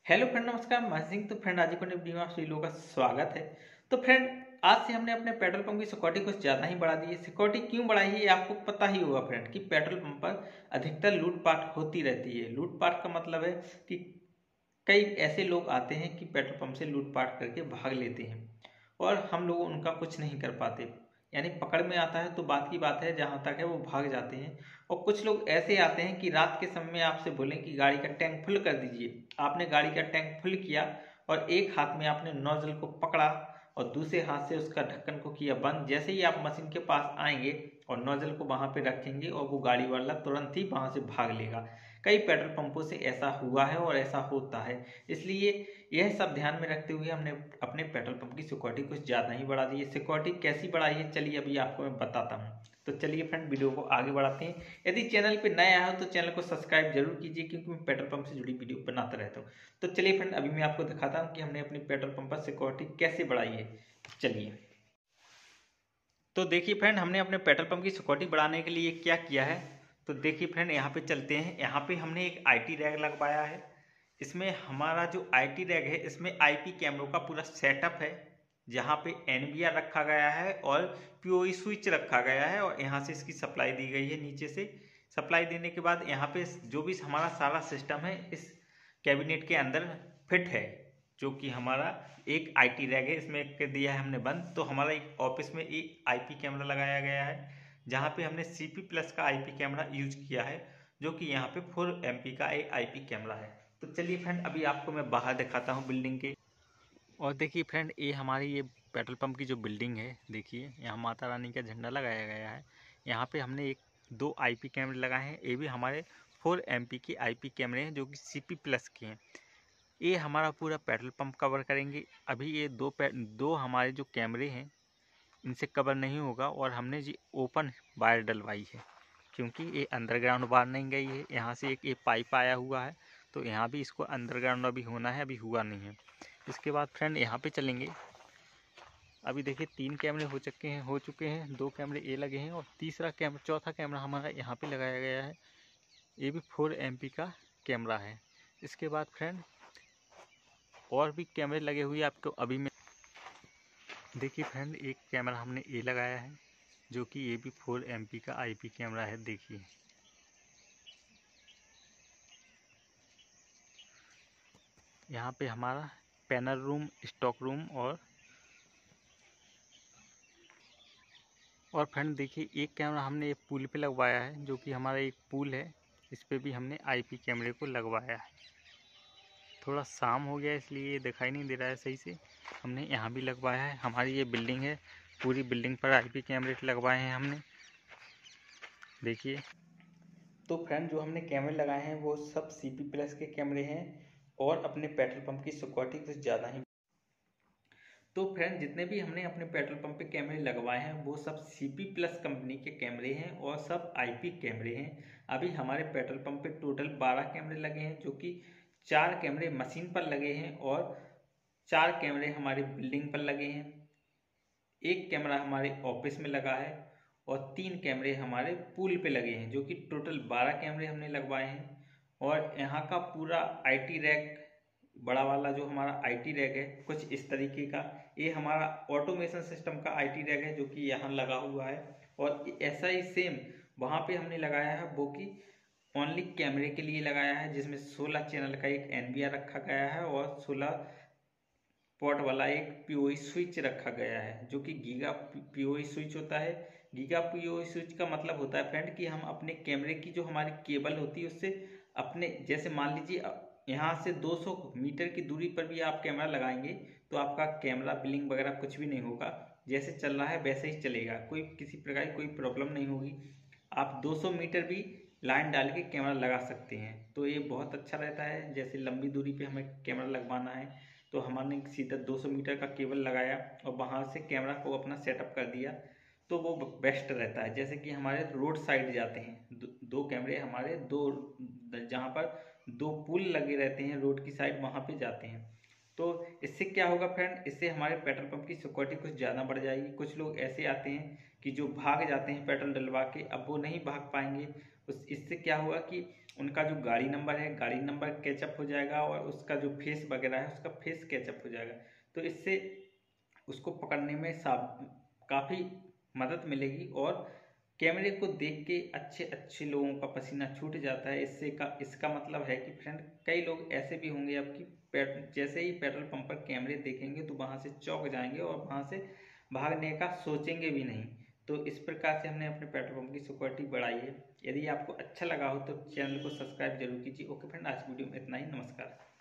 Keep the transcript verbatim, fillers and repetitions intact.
Hello friend, नमस्कार। मैं सिंह। तो फ्रेंड, आज को वीडियो में आप सभी लोगों का स्वागत है। तो फ्रेंड, आज से हमने अपने पेट्रोल पंप की सिक्योरिटी कुछ ज़्यादा ही बढ़ा दी है। सिक्योरिटी क्यों बढ़ाई है ये आपको पता ही होगा फ्रेंड, कि पेट्रोल पंप पर अधिकतर लूटपाट होती रहती है। लूटपाट का मतलब है कि कई ऐसे लोग आते हैं कि पेट्रोल पंप से लूटपाट करके भाग लेते हैं और हम लोग उनका कुछ नहीं कर पाते। यानी पकड़ में आता है तो बात की बात है, जहाँ तक है वो भाग जाते हैं। और कुछ लोग ऐसे आते हैं कि रात के समय आपसे बोलें कि गाड़ी का टैंक फुल कर दीजिए। आपने गाड़ी का टैंक फुल किया और एक हाथ में आपने नोजल को पकड़ा और दूसरे हाथ से उसका ढक्कन को किया बंद। जैसे ही आप मशीन के पास आएंगे और नोजल को वहां पे रखेंगे और वो गाड़ी वाला तुरंत ही वहां से भाग लेगा। कई पेट्रोल पंपों से ऐसा हुआ है और ऐसा होता है। इसलिए यह सब ध्यान में रखते हुए हमने अपने पेट्रोल पंप की सिक्योरिटी कुछ ज़्यादा ही बढ़ा दी है। सिक्योरिटी कैसी बढ़ाई है, चलिए अभी आपको मैं बताता हूँ। तो चलिए फ्रेंड, वीडियो को आगे बढ़ाते हैं। यदि चैनल पे नया आया हो तो चैनल को सब्सक्राइब जरूर कीजिए, क्योंकि मैं पेट्रोल पंप से जुड़ी वीडियो बनाता रहता हूँ। तो चलिए फ्रेंड, अभी मैं आपको दिखाता हूँ कि हमने अपने पेट्रोल पंप पर सिक्योरिटी कैसे बढ़ाई है। चलिए, तो देखिए फ्रेंड, हमने अपने पेट्रोल पंप की सिक्योरिटी बढ़ाने के लिए क्या किया है। तो देखिए फ्रेंड, यहाँ पे चलते हैं। यहाँ पे हमने एक आईटी रैक लगवाया है। इसमें हमारा जो आईटी रैक है, इसमें आईपी कैमरों का पूरा सेटअप है। जहाँ पे एनबीआर रखा गया है और पीओई स्विच रखा गया है और यहाँ से इसकी सप्लाई दी गई है। नीचे से सप्लाई देने के बाद यहाँ पे जो भी हमारा सारा सिस्टम है इस कैबिनेट के अंदर फिट है। जो कि हमारा एक आईटी रैक है, इसमें कर दिया है हमने बंद। तो हमारा एक ऑफिस में एक आईपी कैमरा लगाया गया है, जहाँ पे हमने सीपी प्लस का आईपी कैमरा यूज किया है, जो कि यहाँ पे फोर एमपी का एक आईपी कैमरा है। तो चलिए फ्रेंड, अभी आपको मैं बाहर दिखाता हूँ बिल्डिंग के। और देखिए फ्रेंड, ये हमारी ये पेट्रोल पंप की जो बिल्डिंग है, देखिए यहाँ माता रानी का झंडा लगाया गया है। यहाँ पे हमने एक दो आईपी कैमरे लगाए हैं। ये भी हमारे फोर एमपी के आईपी कैमरे हैं, जो कि सीपी प्लस के हैं। ये हमारा पूरा पेट्रोल पंप कवर करेंगे। अभी ये दो दो हमारे जो कैमरे हैं इनसे कवर नहीं होगा, और हमने जी ओपन वायर डलवाई है, क्योंकि ये अंडरग्राउंड वायर नहीं गई है। यहाँ से एक ये पाइप आया हुआ है, तो यहाँ भी इसको अंडरग्राउंड अभी होना है, अभी हुआ नहीं है। इसके बाद फ्रेंड यहाँ पे चलेंगे। अभी देखिए तीन कैमरे हो चुके हैं हो चुके हैं दो कैमरे ये लगे हैं और तीसरा कैमरा चौथा कैमरा हमारा यहाँ पे लगाया गया है। ये भी फोर एम पी का कैमरा है। इसके बाद फ्रेंड और भी कैमरे लगे हुए आपको अभी मैं देखिए फ्रेंड, एक कैमरा हमने ये लगाया है, जो कि ये भी फोर एम पी का आईपी कैमरा है। देखिए यहाँ पे हमारा पैनल रूम, स्टॉक रूम और और फ्रेंड देखिए एक कैमरा हमने एक पुल पे लगवाया है, जो कि हमारा एक पुल है। इस पे भी हमने आईपी कैमरे को लगवाया है। थोड़ा शाम हो गया इसलिए ये दिखाई नहीं दे रहा है सही से। हमने यहाँ भी लगवाया है। हमारी ये बिल्डिंग है, पूरी बिल्डिंग पर आईपी कैमरे लगवाए हैं हमने। देखिए, तो फ्रेंड जो हमने कैमरे लगाए हैं वो सब सीपी प्लस के कैमरे हैं और अपने पेट्रोल पंप की सिक्योरिटी कुछ ज़्यादा ही। तो फ्रेंड, जितने भी हमने अपने पेट्रोल पंप पे कैमरे लगवाए हैं वो सब सीपी प्लस कंपनी के कैमरे हैं और सब आईपी कैमरे हैं। अभी हमारे पेट्रोल पंप पे टोटल बारह कैमरे लगे हैं, जो कि चार कैमरे मशीन पर लगे हैं और चार कैमरे हमारी बिल्डिंग पर लगे हैं। एक कैमरा हमारे ऑफिस में लगा है और तीन कैमरे हमारे पुल पे लगे हैं, जो कि टोटल बारह कैमरे हमने लगवाए हैं। और यहाँ का पूरा आईटी रैक, बड़ा वाला जो हमारा आईटी रैक है कुछ इस तरीके का, ये हमारा ऑटोमेशन सिस्टम का आईटी रैक है, जो कि यहाँ लगा हुआ है। और ऐसा ही सेम वहाँ पे हमने लगाया है, वो कि ओनली कैमरे के लिए लगाया है, जिसमें सोलह चैनल का एक एनबीआर रखा गया है और सोलह पोर्ट वाला एक पीओई स्विच रखा गया है, जो कि गीगा पीओई स्विच होता है। गीगा पीओई स्विच का मतलब होता है फ्रेंड कि हम अपने कैमरे की जो हमारी केबल होती है उससे अपने, जैसे मान लीजिए यहाँ से दो सौ मीटर की दूरी पर भी आप कैमरा लगाएंगे तो आपका कैमरा बिलिंग वगैरह कुछ भी नहीं होगा। जैसे चल रहा है वैसे ही चलेगा, कोई किसी प्रकार की कोई प्रॉब्लम नहीं होगी। आप दो सौ मीटर भी लाइन डाल के कैमरा लगा सकते हैं, तो ये बहुत अच्छा रहता है। जैसे लंबी दूरी पे हमें कैमरा लगवाना है तो हमने सीधा दो सौ मीटर का केबल लगाया और वहाँ से कैमरा को अपना सेटअप कर दिया, तो वो बेस्ट रहता है। जैसे कि हमारे रोड साइड जाते हैं दो, दो कैमरे हमारे, दो जहाँ पर दो पुल लगे रहते हैं रोड की साइड, वहाँ पे जाते हैं। तो इससे क्या होगा फ्रेंड, इससे हमारे पेट्रोल पंप की सिक्योरिटी कुछ ज़्यादा बढ़ जाएगी। कुछ लोग ऐसे आते हैं कि जो भाग जाते हैं पेट्रोल डलवा के, अब वो नहीं भाग पाएंगे। उस इससे क्या होगा कि उनका जो गाड़ी नंबर है गाड़ी नंबर कैचअप हो जाएगा और उसका जो फेस वगैरह है उसका फेस कैचअप हो जाएगा। तो इससे उसको पकड़ने में काफ़ी मदद मिलेगी और कैमरे को देख के अच्छे अच्छे लोगों का पसीना छूट जाता है। इससे का इसका मतलब है कि फ्रेंड कई लोग ऐसे भी होंगे आपकी पेट जैसे ही पेट्रोल पंप पर कैमरे देखेंगे तो वहाँ से चौंक जाएंगे और वहाँ से भागने का सोचेंगे भी नहीं। तो इस प्रकार से हमने अपने पेट्रोल पंप की सिक्योरिटी बढ़ाई है। यदि आपको अच्छा लगा हो तो चैनल को सब्सक्राइब जरूर कीजिए। ओके फ्रेंड, आज वीडियो में इतना ही। नमस्कार।